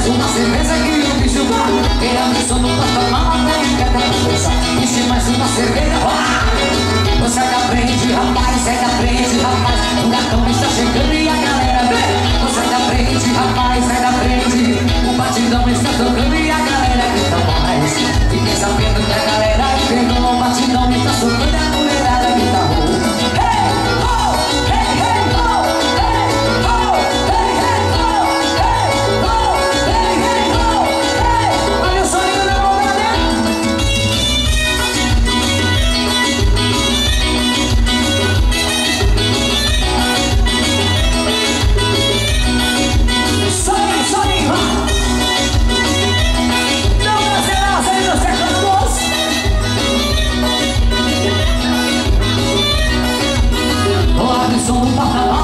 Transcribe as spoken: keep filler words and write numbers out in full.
mais uma cerveja que o bicho vai. Queira me sono pra tomar até em cada cabeça. Enche mais uma cerveja, vai. Sai da frente, rapaz, sai da frente, rapaz. O gatão está chegando e a galera vem. Sai da frente, rapaz, sai da frente. O batidão está tocando e a galera grita mais. Fiquei sabendo que a galera pegou o batidão e está soltando a mulherada grita oh. Hey, oh, hey, hey, oh, hey, oh, hey, hey, oh, hey, oh, hey, hey, oh, hey. Olha o soninho da moda dentro. Soninho, soninho. Não cancelar, sem você cantos. Abre o som do porta-voz.